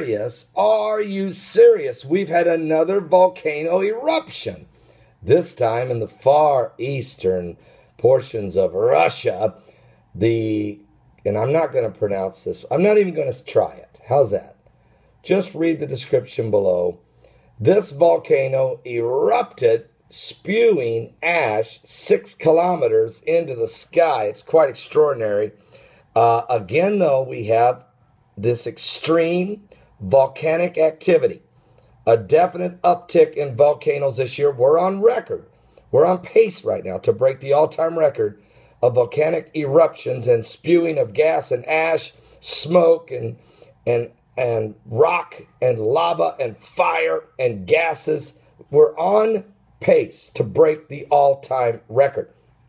serious? Are you serious? We've had another volcano eruption. This time in the far eastern portions of Russia. And I'm not going to pronounce this. I'm not even going to try it. How's that? Just read the description below. This volcano erupted, spewing ash 6 kilometers into the sky. It's quite extraordinary. Again, though, we have this extreme volcanic activity. A definite uptick in volcanoes this year. We're on record. We're on pace right now to break the all-time record of volcanic eruptions and spewing of gas and ash, smoke and rock and lava and fire and gases. We're on pace to break the all-time record.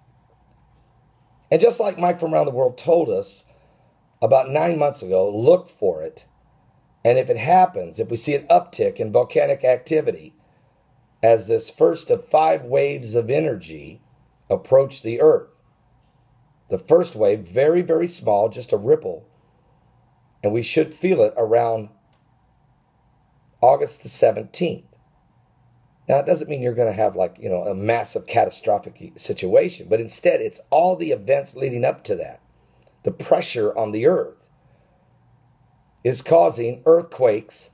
And just like Mike from Around the World told us about 9 months ago, look for it. And if it happens, if we see an uptick in volcanic activity as this first of 5 waves of energy approach the earth, the first wave, very, very small, just a ripple, and we should feel it around August the 17th. Now, it doesn't mean you're going to have a massive catastrophic situation, but instead it's all the events leading up to that. The pressure on the earth is causing earthquakes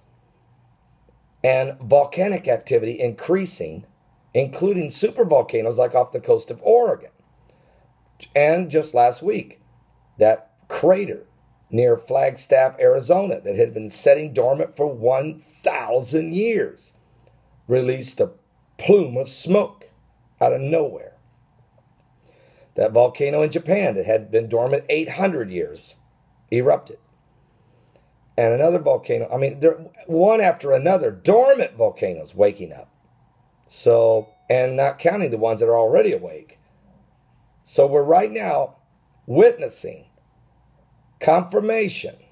and volcanic activity increasing, including supervolcanoes like off the coast of Oregon. And just last week, that crater near Flagstaff, Arizona, that had been sitting dormant for 1,000 years, released a plume of smoke out of nowhere. That volcano in Japan that had been dormant 800 years erupted. And another volcano, one after another, dormant volcanoes waking up. So, and not counting the ones that are already awake. So we're right now witnessing confirmation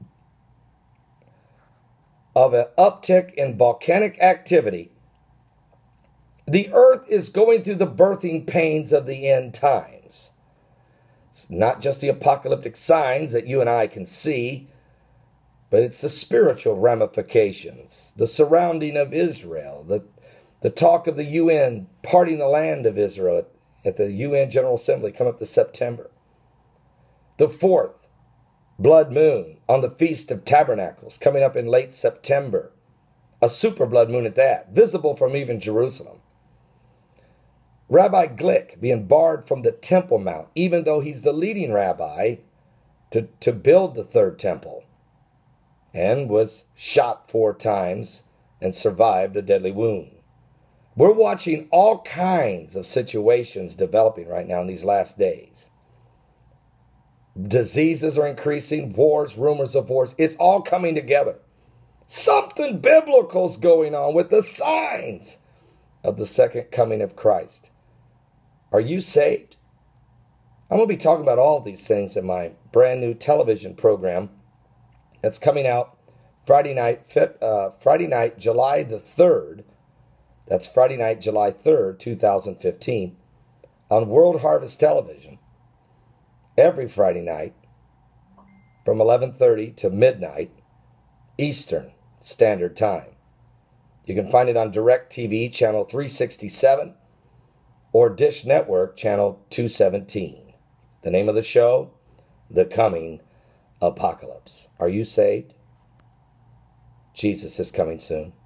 of an uptick in volcanic activity. The earth is going through the birthing pains of the end times. It's not just the apocalyptic signs that you and I can see, but it's the spiritual ramifications, the surrounding of Israel, the talk of the UN parting the land of Israel at the UN General Assembly coming up this September. The 4th blood moon on the Feast of Tabernacles coming up in late September. A super blood moon at that, visible from even Jerusalem. Rabbi Glick being barred from the Temple Mount, even though he's the leading rabbi to build the 3rd temple, and was shot 4 times and survived a deadly wound. We're watching all kinds of situations developing right now in these last days. Diseases are increasing, wars, rumors of wars. It's all coming together. Something biblical's going on with the signs of the second coming of Christ. Are you saved? I'm going to be talking about all of these things in my brand new television program that's coming out Friday night, July the 3rd. That's Friday night, July 3rd, 2015, on World Harvest Television, every Friday night from 11:30 to midnight Eastern Standard Time. You can find it on DirecTV, channel 367, or Dish Network, channel 217. The name of the show, The Coming Apocalypse. Are you saved? Jesus is coming soon.